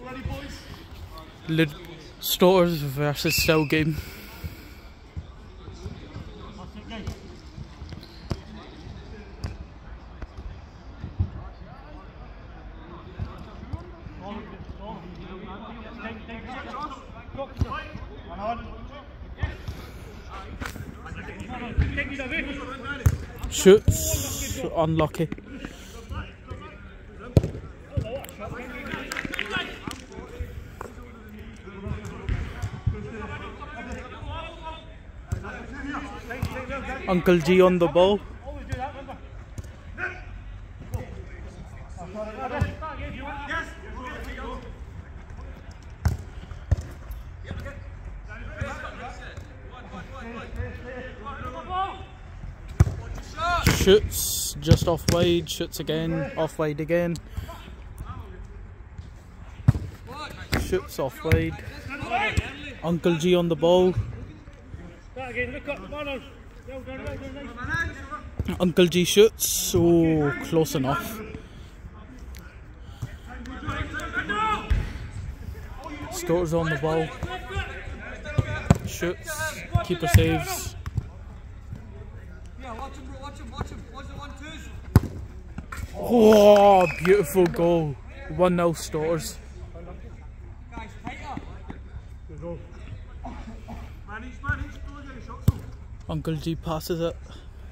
Stoaters versus Stow game. Shoots, unlucky. Uncle G on the ball. Shoots just off wide, shoots again, off wide again. Shoots off wide. Uncle G on the ball. Uncle G shoots, oh, close enough. Stoaters on the ball. Shoots, keeper saves. Oh, beautiful goal. 1-0 Stoaters. Uncle G passes it.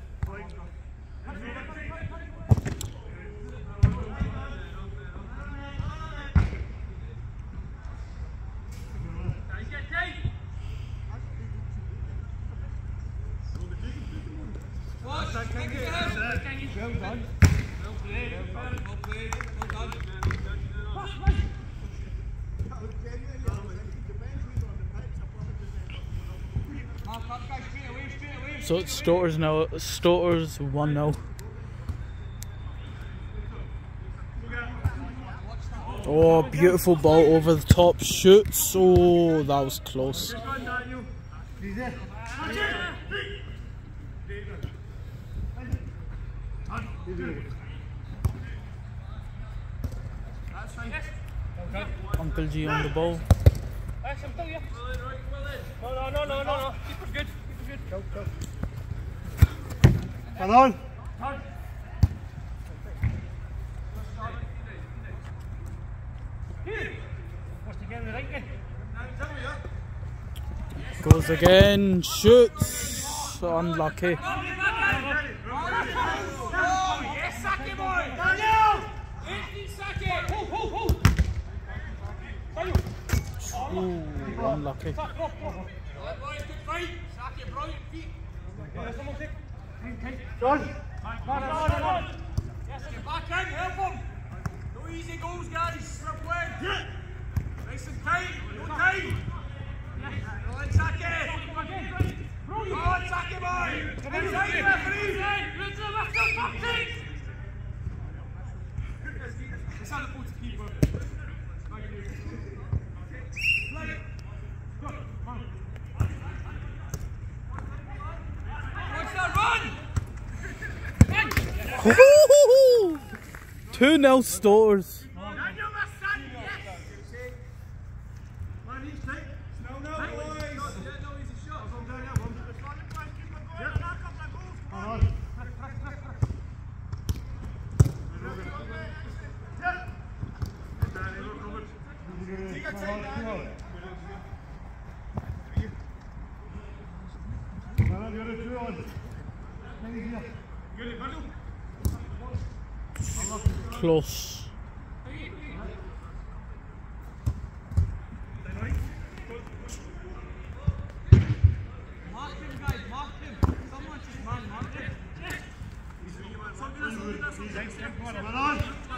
So it's Stoaters now. Stoaters 1-0. Oh, beautiful ball over the top. Shoots. Oh, that was close. Uncle G on the ball. No. Keeper's good. Go. Come on. Goes again. Shoots. Unlucky. Ooh, unlucky. John! Yes, get back in, help him! No easy goals, guys! Nice and tight, no time! Go on, Saki! Go on, Saki, boy! Inside, referee! Let's have the ball to keeper. What's that run? 2-0 Stoaters. Close. Mark him, guys, mark him. Someone just mark him. Come on.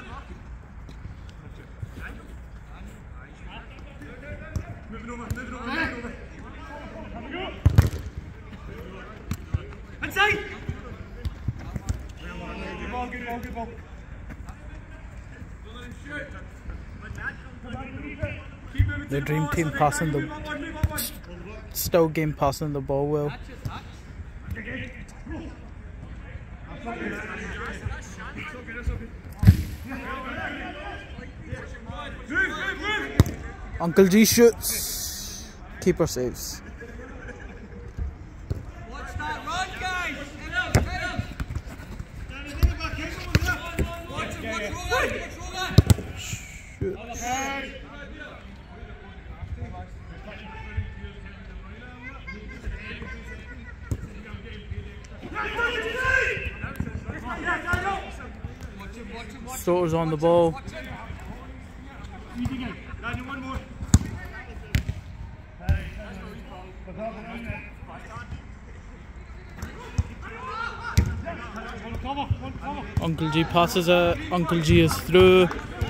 Moving over. Inside! Good ball. The dream team passing the Stow game, passing the ball well. Move! Uncle G shoots. Keeper saves. Watch that run, guys. Watch Rogan. Shoots. Stoaters on the ball. Uncle G passes it. Uncle G is through.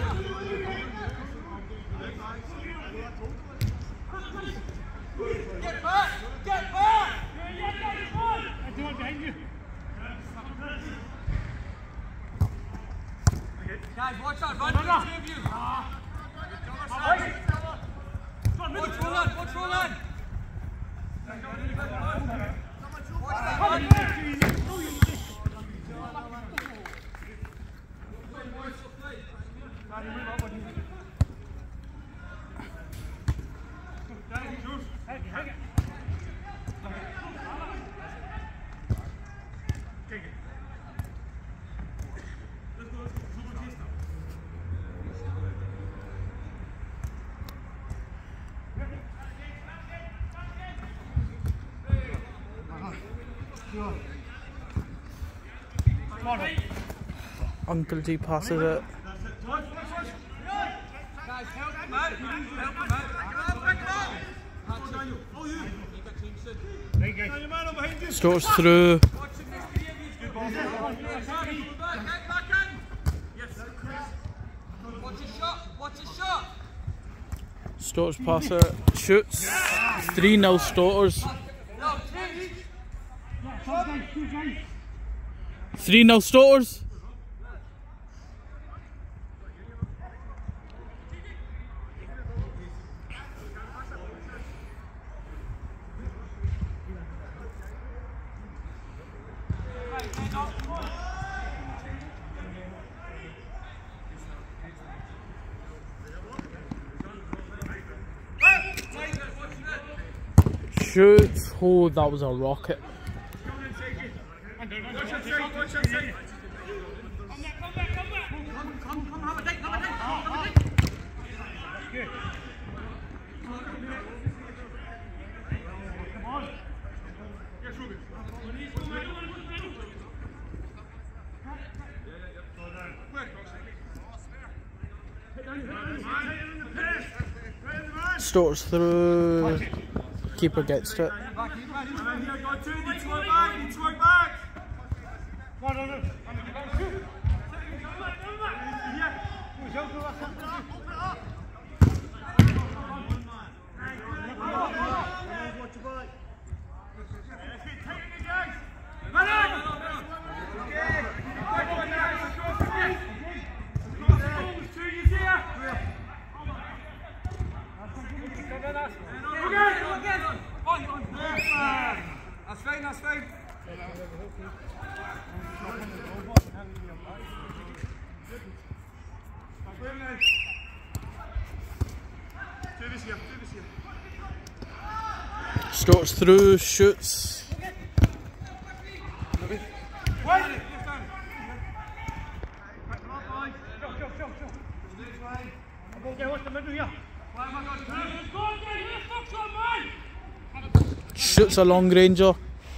Get back! Get back! Guys, watch that run, the two of you. Watch Rogan, watch Rogan. Watch that run. Uncle G passes it. Guys, help him out. Help him out. Stoaters through. Watch his shot. Watch his shot. Stoaters pass it. Shoots. 3-0 Stoaters. 3-0 Stoaters. Shoots. Oh, that was a rocket. Stoaters through. Keeper gets to it. That's fine, that's fine. Stoaters through, shoots. Shoots a long ranger.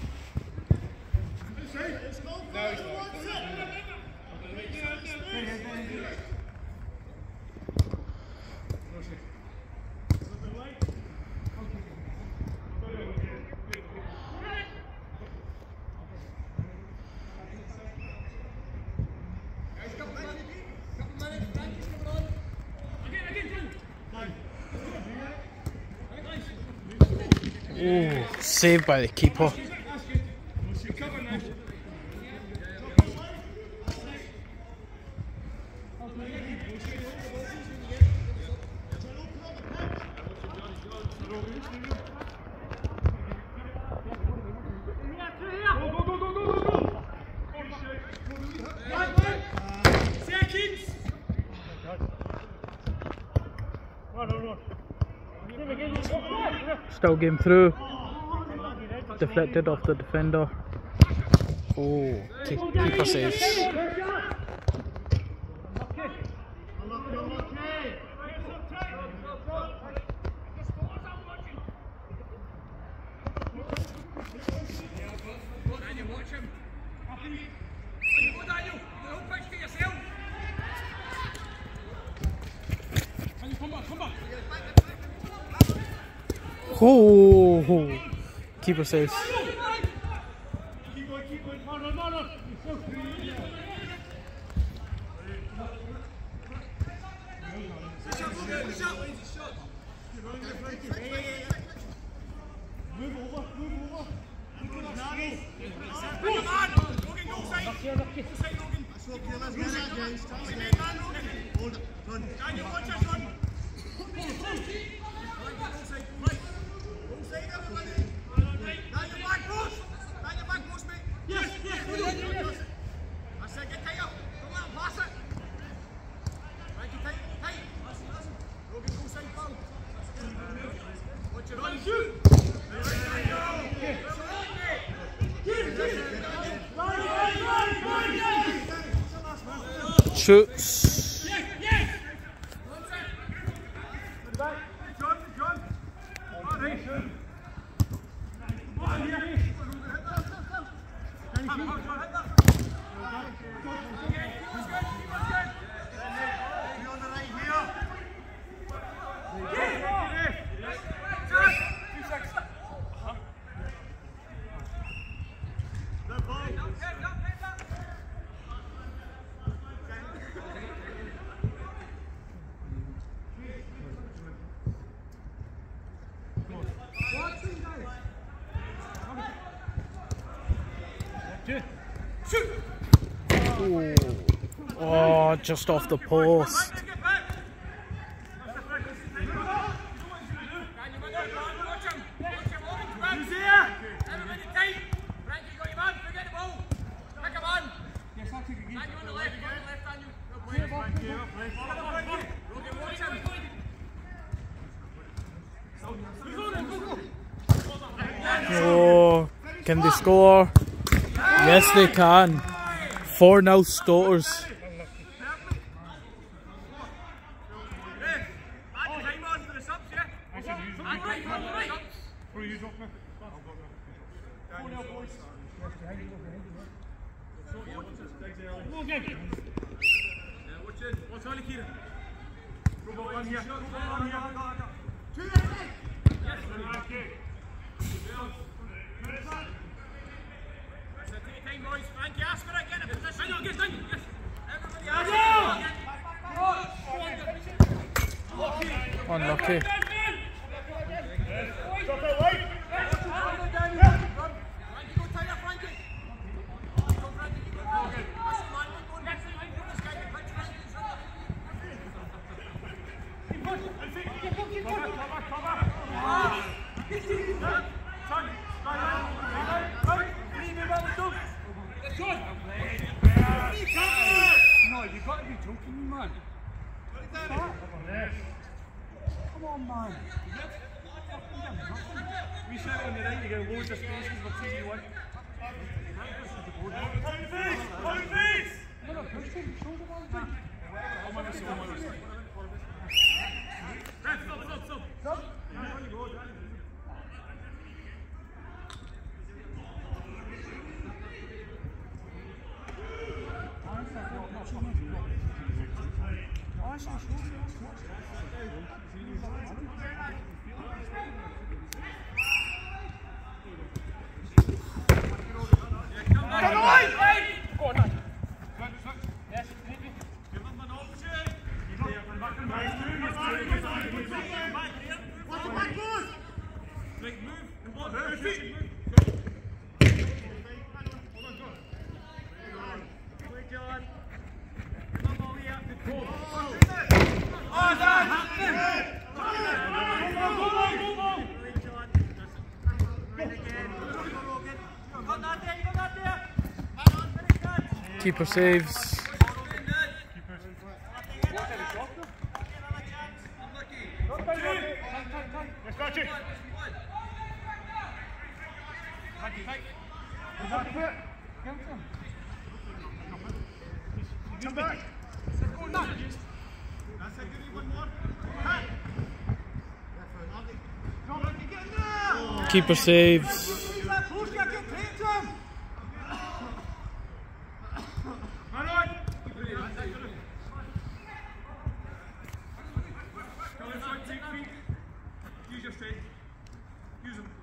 Oh, saved by the keeper. Still game through. Deflected off the defender. Oh, keeper saves. Oh, keeper saves. Shoots. Ooh. Oh, just off the post. Oh, can they score? Yes, they can. 4-0 Stoaters. Frankie, ask for it, get a position. Unlucky. No, you've got to be joking me, man. Come on, man. We sit on the right, you get loads of spaces for 2v1. Keeper saves. Come back. That's a good one more. Keeper saves. Use your strength. Use them.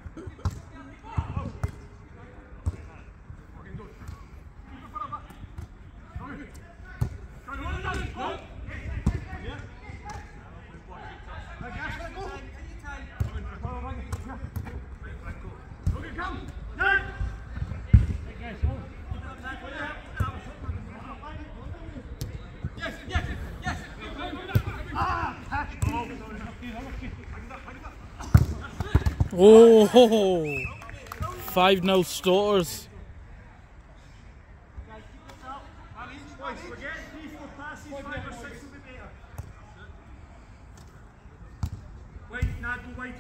Oh, 5-0 Stoaters. Wait, Nigel, wait.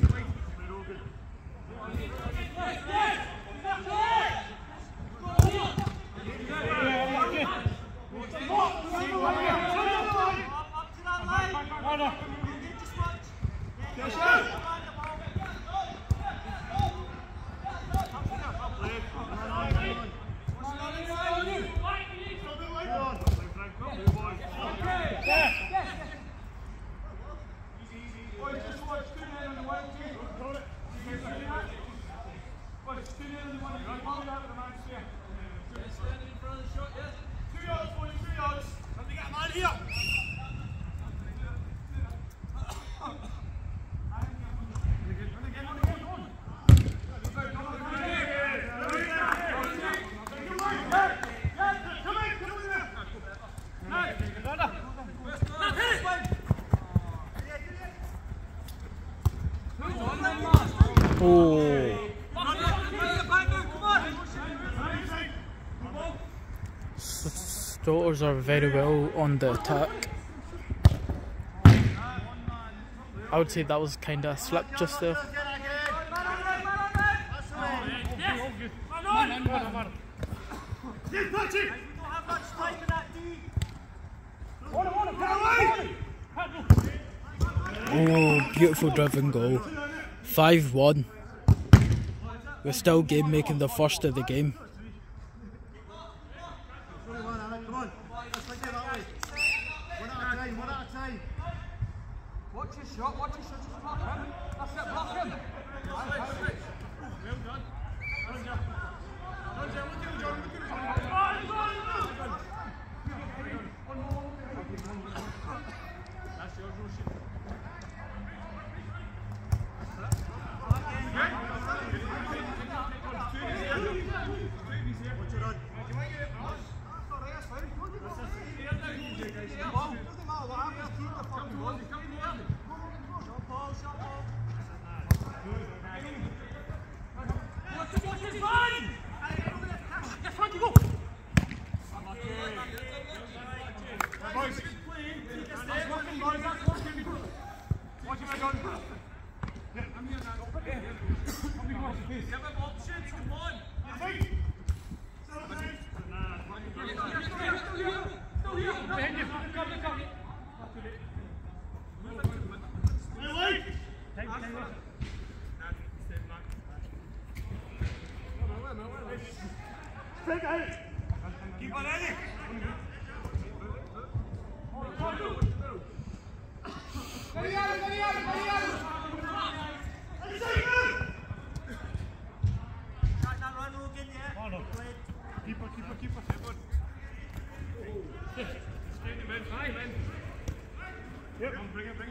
Oh. Stoaters are very well on the attack. I would say that was kind of a slip just there. Oh, beautiful driven goal. 5-1. We're still game making the first of the game. Watch your shot, just block him. That's it, block him. Well done. That's yours, Roshi. Keep on ready. Keeper. Stay in the mid. Yep. Bring it.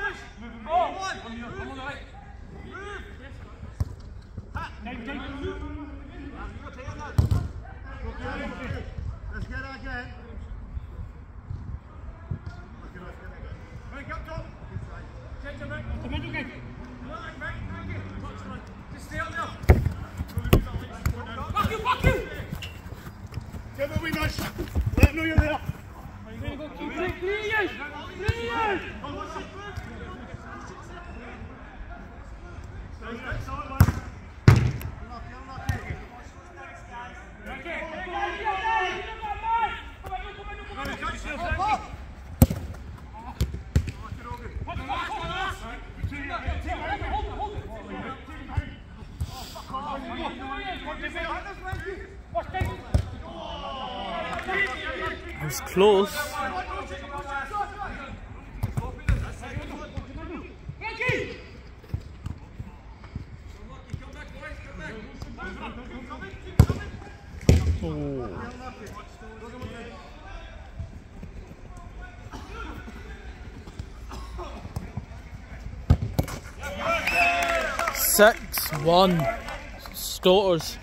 Come on. Let him know you're there. It was close. Oh. 6-1 Stoaters.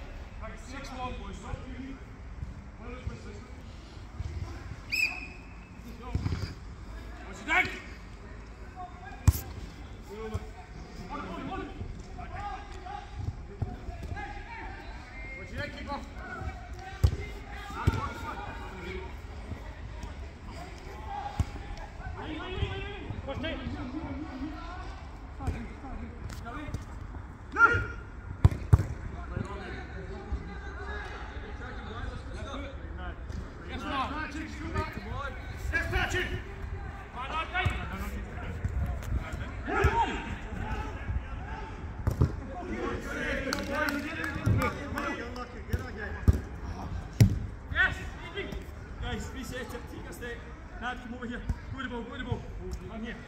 Come over here. Go to the ball, go to the ball. I'm here.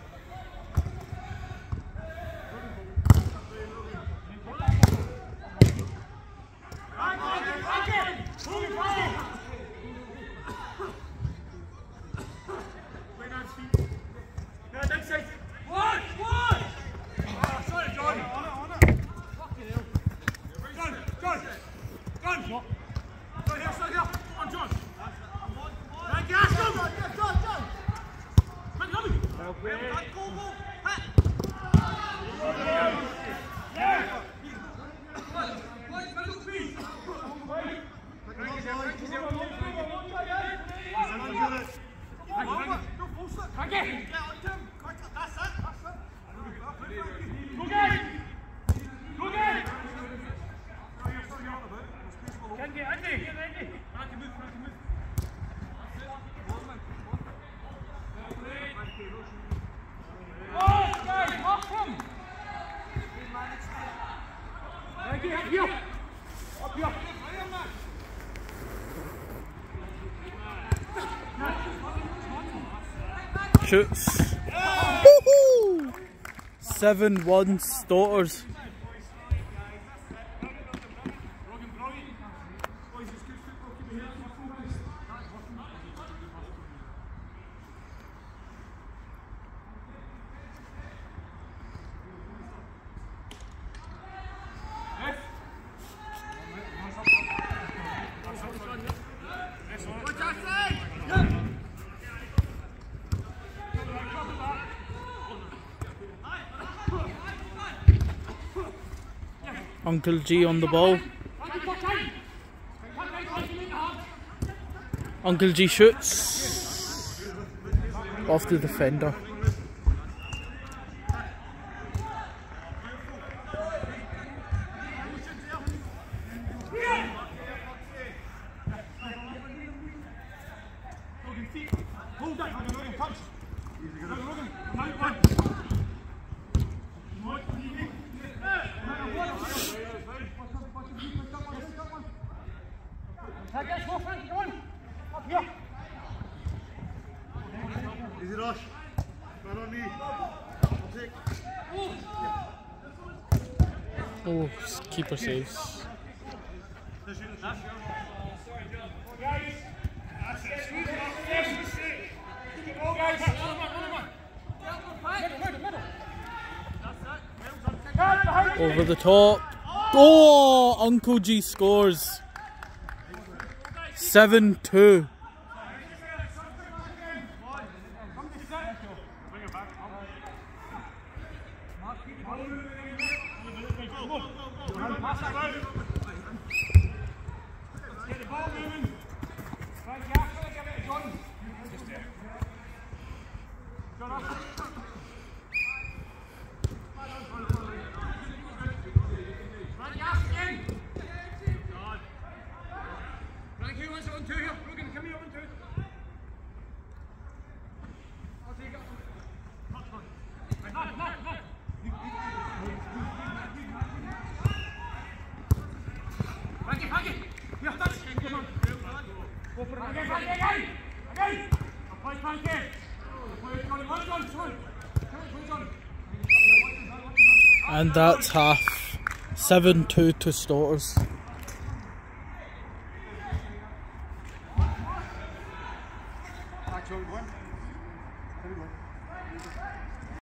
Shoots. 7-1 Stoaters. Uncle G on the ball. Uncle G shoots off the defender. Easy rush. Run on me. Oh, keeper saves. Over the top. Oh, Uncle G scores. 7-2. 2 here. Rogan, come here, 1, 2. I'll take it. Frankie! Yeah, touch! Come on. Go for it. Again! Apply Frankie! And that's half. 7-2 to Stoaters.